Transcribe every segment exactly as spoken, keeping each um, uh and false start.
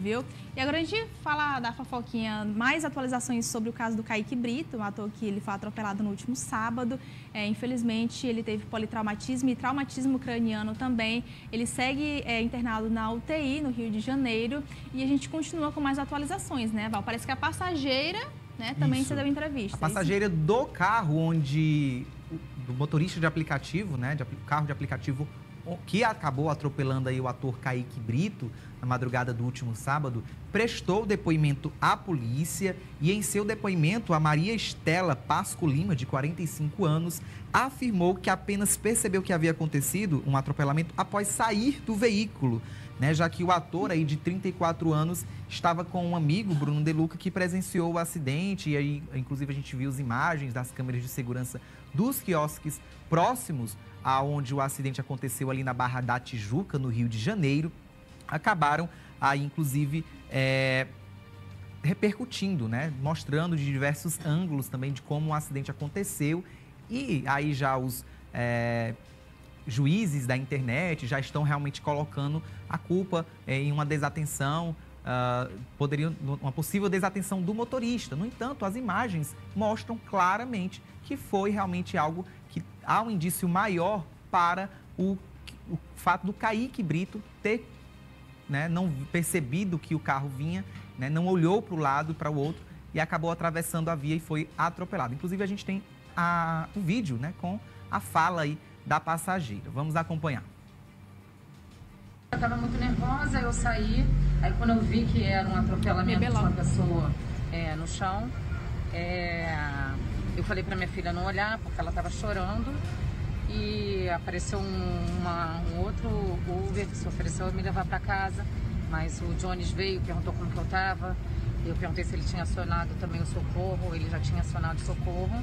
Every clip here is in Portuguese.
viu? E agora a gente fala da fofoquinha, mais atualizações sobre o caso do Kaique Brito, um ator que ele foi atropelado no último sábado. É, infelizmente, ele teve politraumatismo e traumatismo craniano também. Ele segue é, internado na U T I, no Rio de Janeiro. E a gente continua com mais atualizações, né, Val? Parece que a passageira, né, também Isso. se deu entrevista. A passageira isso? do carro onde... do motorista de aplicativo, né, de carro de aplicativo, que acabou atropelando aí o ator Kaique Brito na madrugada do último sábado, prestou depoimento à polícia e em seu depoimento a Maria Estela Pasco Lima, de quarenta e cinco anos, afirmou que apenas percebeu que havia acontecido um atropelamento após sair do veículo, né, já que o ator aí de trinta e quatro anos estava com um amigo, Bruno De Luca, que presenciou o acidente e aí, inclusive, a gente viu as imagens das câmeras de segurança dos quiosques próximos aonde o acidente aconteceu ali na Barra da Tijuca, no Rio de Janeiro, acabaram aí, inclusive, é, repercutindo, né, mostrando de diversos ângulos também de como o acidente aconteceu e aí já os... É, juízes da internet já estão realmente colocando a culpa em uma desatenção, uh, poderia, uma possível desatenção do motorista. No entanto, as imagens mostram claramente que foi realmente algo que há um indício maior para o, o fato do Kaique Brito ter, né, não percebido que o carro vinha, né, não olhou para o lado e para o outro e acabou atravessando a via e foi atropelado. Inclusive, a gente tem a, o vídeo, né, com a fala aí da passageira. Vamos acompanhar. Eu estava muito nervosa, eu saí, aí quando eu vi que era um atropelamento de uma pessoa é, no chão, é, eu falei para minha filha não olhar, porque ela estava chorando, e apareceu um, uma, um outro Uber que se ofereceu a me levar para casa, mas o Jones veio, perguntou como que eu estava, eu perguntei se ele tinha acionado também o socorro, ele já tinha acionado o socorro.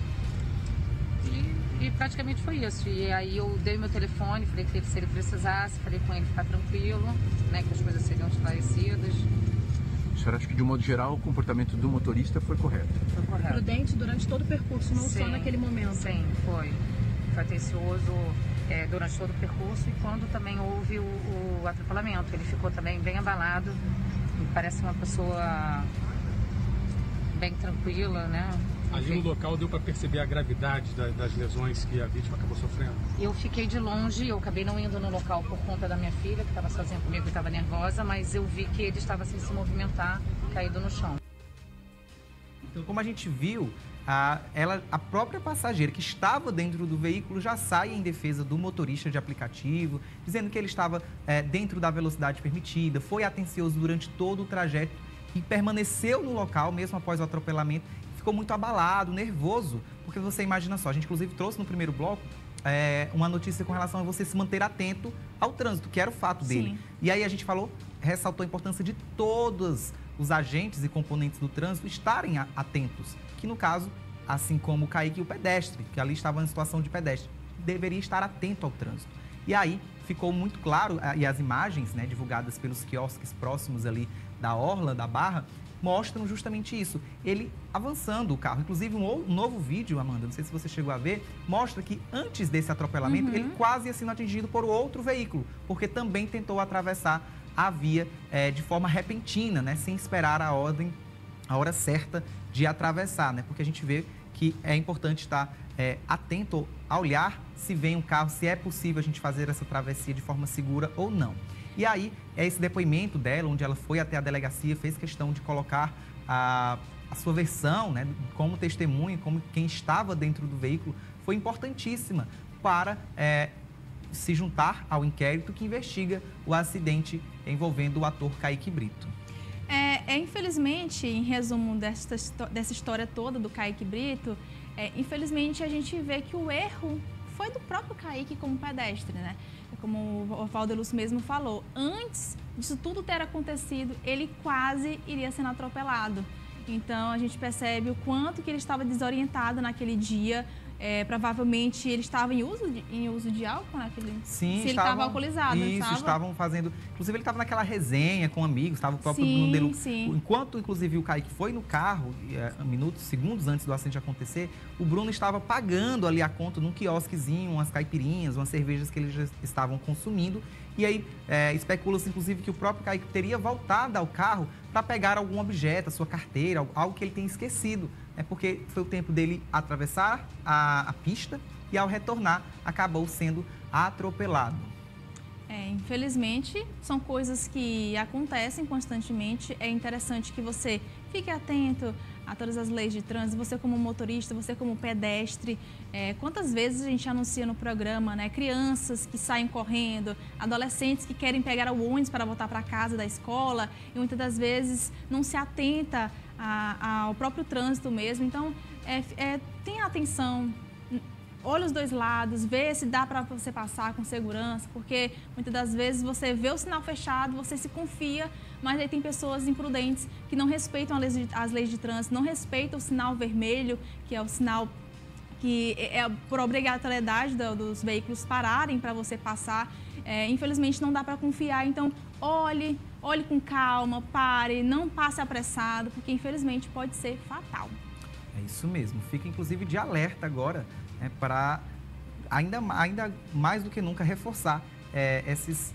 E, e praticamente foi isso. E aí eu dei meu telefone, falei que se ele precisasse, falei com ele ficar tranquilo, né, que as coisas seriam esclarecidas. A senhora acha que, de um modo geral, o comportamento do motorista foi correto? Foi correto. Prudente durante todo o percurso, não sim, só naquele momento. Sim, foi. Foi atencioso é, durante todo o percurso e quando também houve o, o atropelamento. Ele ficou também bem abalado, me parece uma pessoa bem tranquila, né? Ali no local deu para perceber a gravidade da, das lesões que a vítima acabou sofrendo? Eu fiquei de longe, eu acabei não indo no local por conta da minha filha, que estava sozinha comigo e estava nervosa, mas eu vi que ele estava sem se movimentar, caído no chão. Então, como a gente viu, a, ela, a própria passageira que estava dentro do veículo já sai em defesa do motorista de aplicativo, dizendo que ele estava é, dentro da velocidade permitida, foi atencioso durante todo o trajeto e permaneceu no local mesmo após o atropelamento. Ficou muito abalado, nervoso, porque você imagina só, a gente inclusive trouxe no primeiro bloco é, uma notícia com relação a você se manter atento ao trânsito, que era o fato dele. Sim. E aí a gente falou, ressaltou a importância de todos os agentes e componentes do trânsito estarem atentos, que no caso, assim como o Kaique e o pedestre, que ali estava em situação de pedestre, deveria estar atento ao trânsito. E aí ficou muito claro, e as imagens, né, divulgadas pelos quiosques próximos ali da orla, da Barra, mostram justamente isso, ele avançando o carro. Inclusive, um, um novo vídeo, Amanda, não sei se você chegou a ver, mostra que antes desse atropelamento, uhum. ele quase ia sendo atingido por outro veículo, porque também tentou atravessar a via é, de forma repentina, né, sem esperar a ordem, a hora certa de atravessar, né, porque a gente vê que é importante estar é, atento a olhar se vem um carro, se é possível a gente fazer essa travessia de forma segura ou não. E aí, é esse depoimento dela, onde ela foi até a delegacia, fez questão de colocar a, a sua versão, né, como testemunha, como quem estava dentro do veículo, foi importantíssima para é, se juntar ao inquérito que investiga o acidente envolvendo o ator Kaique Brito. É, é, infelizmente, em resumo dessa, dessa história toda do Kaique Brito, é, infelizmente a gente vê que o erro foi do próprio Kaique como pedestre, né? Como o Valdelúcio mesmo falou, antes disso tudo ter acontecido, ele quase iria sendo atropelado. Então, a gente percebe o quanto que ele estava desorientado naquele dia. É, provavelmente ele estava em uso de, em uso de álcool naquele... Sim, se ele estava alcoolizado. Isso, estava... estavam fazendo... Inclusive, ele estava naquela resenha com amigos, estava o próprio Bruno De Luca. Enquanto, inclusive, o Kaique foi no carro, é, minutos, segundos antes do acidente acontecer, o Bruno estava pagando ali a conta num quiosquezinho, umas caipirinhas, umas cervejas que eles já estavam consumindo. E aí, é, especula-se, inclusive, que o próprio Kaique teria voltado ao carro para pegar algum objeto, a sua carteira, algo que ele tenha esquecido. É porque foi o tempo dele atravessar a, a pista e, ao retornar, acabou sendo atropelado. É, infelizmente, são coisas que acontecem constantemente. É interessante que você fique atento a todas as leis de trânsito, você como motorista, você como pedestre. É, quantas vezes a gente anuncia no programa, né? Crianças que saem correndo, adolescentes que querem pegar o ônibus para voltar para casa da escola e muitas das vezes não se atenta a, ao próprio trânsito mesmo. Então, é, é, tenha atenção. Olha os dois lados, vê se dá para você passar com segurança, porque muitas das vezes você vê o sinal fechado, você se confia, mas aí tem pessoas imprudentes que não respeitam as leis de, as leis de trânsito, não respeitam o sinal vermelho, que é o sinal que é por obrigatoriedade do, dos veículos pararem para você passar. É, infelizmente não dá para confiar, então olhe, olhe com calma, pare, não passe apressado, porque infelizmente pode ser fatal. É isso mesmo, fica inclusive de alerta agora, é, para ainda, ainda mais do que nunca reforçar é, essas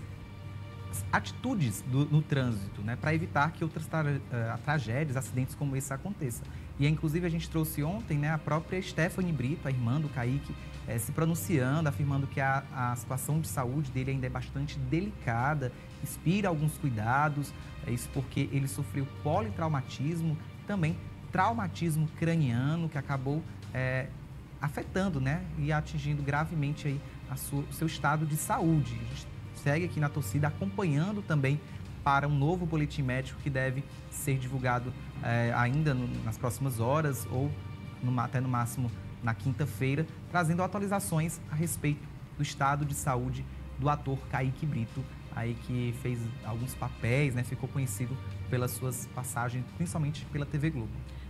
atitudes do, no trânsito, né, para evitar que outras tra uh, tragédias, acidentes como esse aconteçam. E inclusive a gente trouxe ontem, né, a própria Stephanie Brito, a irmã do Kaique, é, se pronunciando, afirmando que a, a situação de saúde dele ainda é bastante delicada, inspira alguns cuidados, é isso porque ele sofreu politraumatismo, também traumatismo craniano, que acabou é, afetando, né, e atingindo gravemente aí a sua, o seu estado de saúde. A gente segue aqui na torcida acompanhando também para um novo boletim médico que deve ser divulgado é, ainda no, nas próximas horas ou no, até no máximo na quinta-feira, trazendo atualizações a respeito do estado de saúde do ator Kaique Brito, aí que fez alguns papéis, né, ficou conhecido pelas suas passagens, principalmente pela T V Globo.